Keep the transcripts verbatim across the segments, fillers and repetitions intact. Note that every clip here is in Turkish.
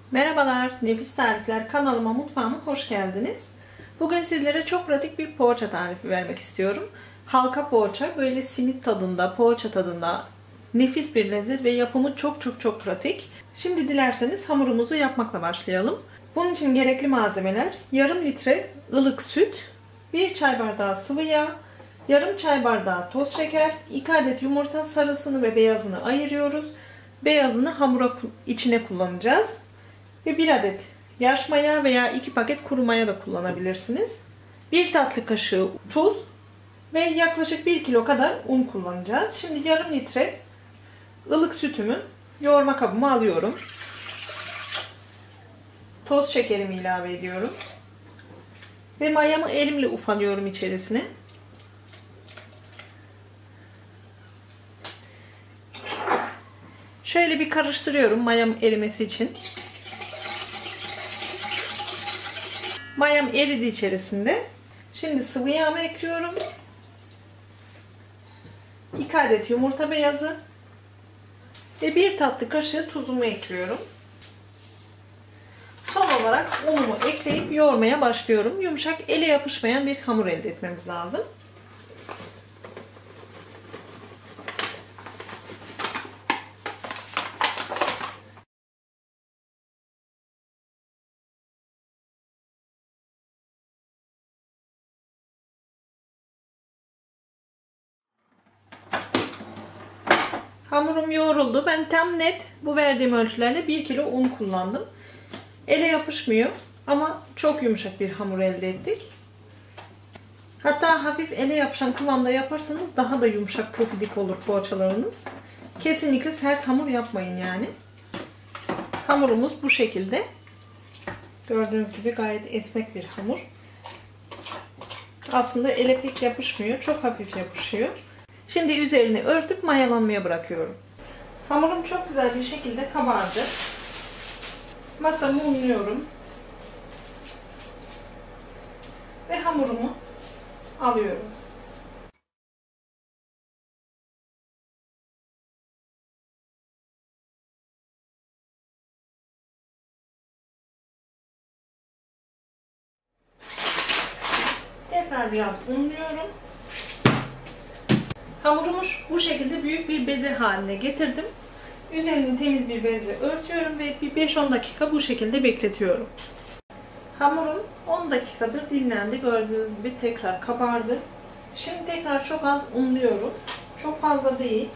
Merhabalar, Nefis Tarifler kanalıma, mutfağıma hoş geldiniz. Bugün sizlere çok pratik bir poğaça tarifi vermek istiyorum. Halka poğaça, böyle simit tadında, poğaça tadında nefis bir lezzet ve yapımı çok çok çok pratik. Şimdi dilerseniz hamurumuzu yapmakla başlayalım. Bunun için gerekli malzemeler: yarım litre ılık süt, bir çay bardağı sıvı yağ, yarım çay bardağı toz şeker, iki adet yumurta sarısını ve beyazını ayırıyoruz. Beyazını hamura içine kullanacağız. Ve bir adet yaş maya veya iki paket kuru maya da kullanabilirsiniz. bir tatlı kaşığı tuz ve yaklaşık bir kilo kadar un kullanacağız. Şimdi yarım litre ılık sütümü yoğurma kabıma alıyorum. Toz şekerimi ilave ediyorum. Ve mayamı elimle ufalıyorum içerisine. Şöyle bir karıştırıyorum mayam erimesi için. Mayam eridi içerisinde. Şimdi sıvı yağımı ekliyorum. iki adet yumurta beyazı ve bir tatlı kaşığı tuzumu ekliyorum. Son olarak unumu ekleyip yoğurmaya başlıyorum. Yumuşak, ele yapışmayan bir hamur elde etmemiz lazım. Hamurum yoğruldu. Ben tam net bu verdiğim ölçülerle bir kilo un kullandım. Ele yapışmıyor ama çok yumuşak bir hamur elde ettik. Hatta hafif ele yapışan kıvamda yaparsanız daha da yumuşak, pufidik olur poğaçalarınız. Kesinlikle sert hamur yapmayın yani. Hamurumuz bu şekilde. Gördüğünüz gibi gayet esnek bir hamur. Aslında ele pek yapışmıyor. Çok hafif yapışıyor. Şimdi üzerini örtüp mayalanmaya bırakıyorum. Hamurum çok güzel bir şekilde kabardı. Masamı unluyorum. Ve hamurumu alıyorum. Tekrar biraz unluyorum. Hamurumu bu şekilde büyük bir beze haline getirdim. Üzerini temiz bir bezle örtüyorum ve bir beş on dakika bu şekilde bekletiyorum. Hamurum on dakikadır dinlendi. Gördüğünüz gibi tekrar kabardı. Şimdi tekrar çok az unluyorum. Çok fazla değil.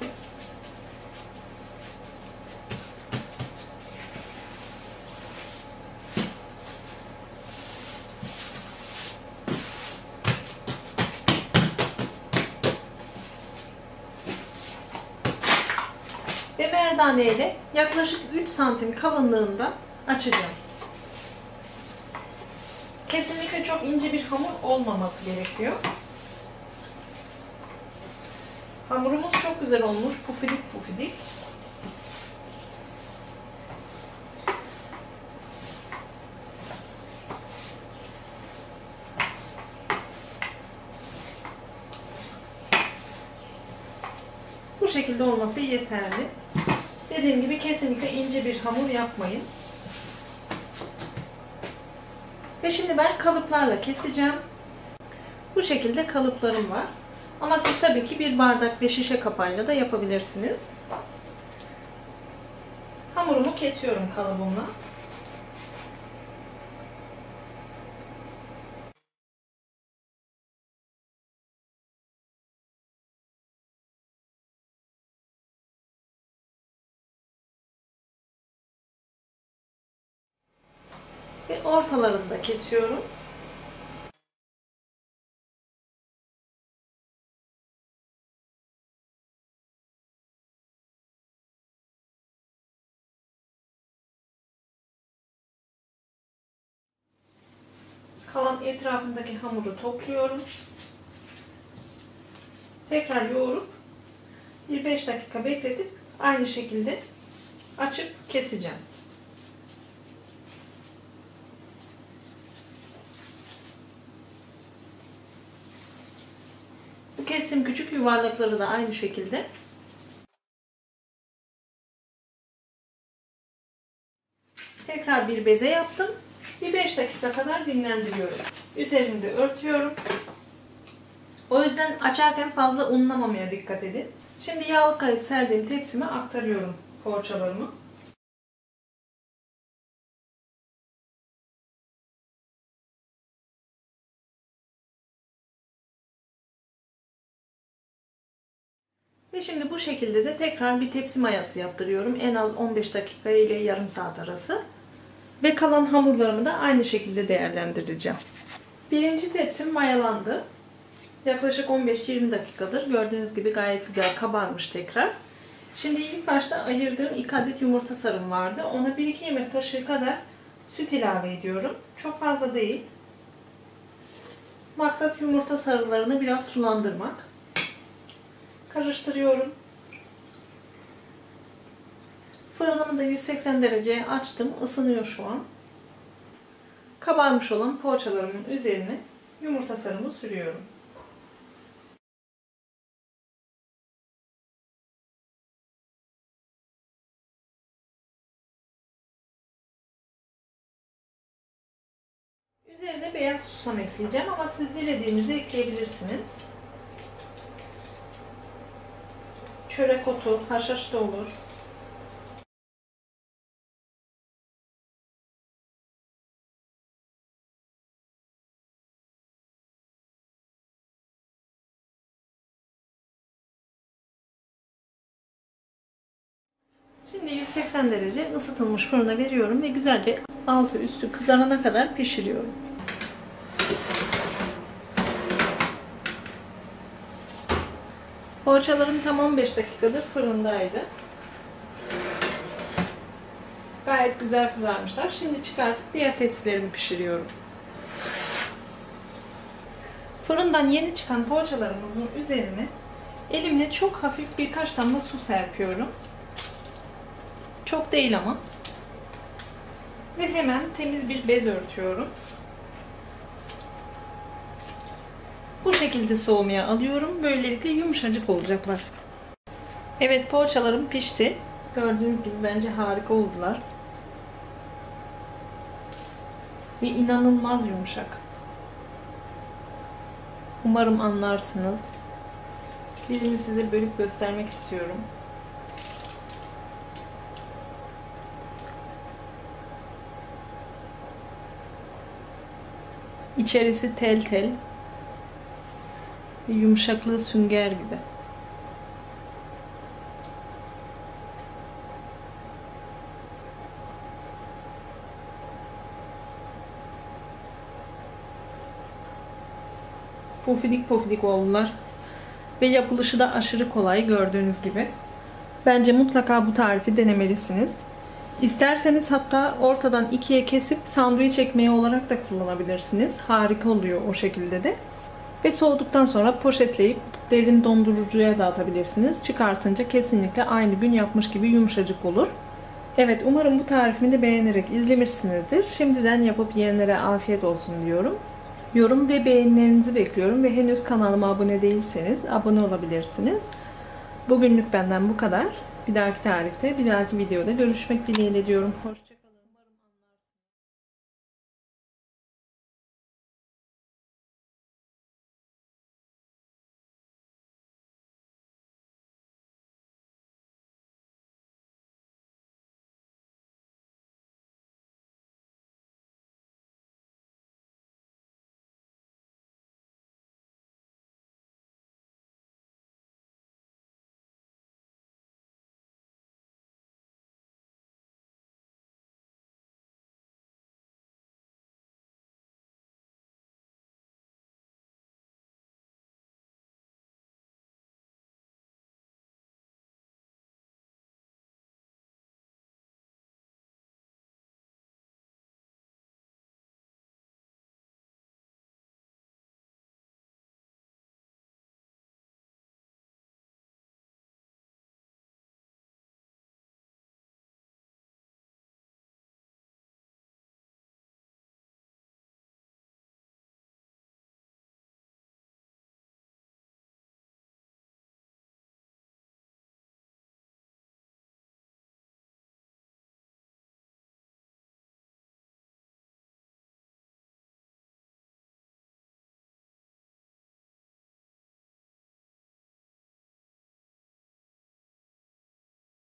Ve merdane ile yaklaşık üç santim kalınlığında açacağım. Kesinlikle çok ince bir hamur olmaması gerekiyor. Hamurumuz çok güzel olmuş. Pufidik pufidik. Bu şekilde olması yeterli. Dediğim gibi kesinlikle ince bir hamur yapmayın. Ve şimdi ben kalıplarla keseceğim. Bu şekilde kalıplarım var. Ama siz tabii ki bir bardak ve şişe kapağıyla da yapabilirsiniz. Hamurumu kesiyorum kalıbımla. Ve ortalarını da kesiyorum. Kalan etrafındaki hamuru topluyorum. Tekrar yoğurup bir beş dakika bekletip aynı şekilde açıp keseceğim. Bu kestiğim küçük yuvarlakları da aynı şekilde Tekrar bir beze yaptım. Bir beş dakika kadar dinlendiriyorum. Üzerini de örtüyorum. O yüzden açarken fazla unlamamaya dikkat edin. Şimdi yağlı kağıt serdiğim tepsime aktarıyorum poğaçalarımı. Ve şimdi bu şekilde de tekrar bir tepsi mayası yaptırıyorum. En az on beş dakika ile yarım saat arası. Ve kalan hamurlarımı da aynı şekilde değerlendireceğim. Birinci tepsim mayalandı. Yaklaşık on beş yirmi dakikadır. Gördüğünüz gibi gayet güzel kabarmış tekrar. Şimdi ilk başta ayırdığım iki adet yumurta sarım vardı. Ona bir iki yemek kaşığı kadar süt ilave ediyorum. Çok fazla değil. Maksat yumurta sarılarını biraz sulandırmak. Karıştırıyorum. Fırınımı da yüz seksen dereceye açtım. Isınıyor şu an. Kabarmış olan poğaçalarımın üzerine yumurta sarımı sürüyorum. Üzerine beyaz susam ekleyeceğim ama siz dilediğinizi ekleyebilirsiniz. Çörek otu, haşhaş da olur. Şimdi yüz seksen derece ısıtılmış fırına veriyorum ve güzelce altı üstü kızarana kadar pişiriyorum. Poğaçalarım tam on beş dakikadır fırındaydı. Gayet güzel kızarmışlar. Şimdi çıkartıp diğer tepsilerimi pişiriyorum. Fırından yeni çıkan poğaçalarımızın üzerine elimle çok hafif birkaç damla su serpiyorum. Çok değil ama. Ve hemen temiz bir bez örtüyorum. Bu şekilde soğumaya alıyorum. Böylelikle yumuşacık olacaklar. Evet, poğaçalarım pişti. Gördüğünüz gibi bence harika oldular. Ve inanılmaz yumuşak. Umarım anlarsınız. Birini size bölüp göstermek istiyorum. İçerisi tel tel. Yumuşaklığı sünger gibi. Pofidik pofidik oldular. Ve yapılışı da aşırı kolay gördüğünüz gibi. Bence mutlaka bu tarifi denemelisiniz. İsterseniz hatta ortadan ikiye kesip sandviç ekmeği olarak da kullanabilirsiniz. Harika oluyor o şekilde de. Ve soğuduktan sonra poşetleyip derin dondurucuya da atabilirsiniz. Çıkartınca kesinlikle aynı gün yapmış gibi yumuşacık olur. Evet, umarım bu tarifimi de beğenerek izlemişsinizdir. Şimdiden yapıp yiyenlere afiyet olsun diyorum. Yorum ve beğenilerinizi bekliyorum ve henüz kanalıma abone değilseniz abone olabilirsiniz. Bugünlük benden bu kadar. Bir dahaki tarifte, bir dahaki videoda görüşmek dileğiyle diyorum. Hoşçakalın.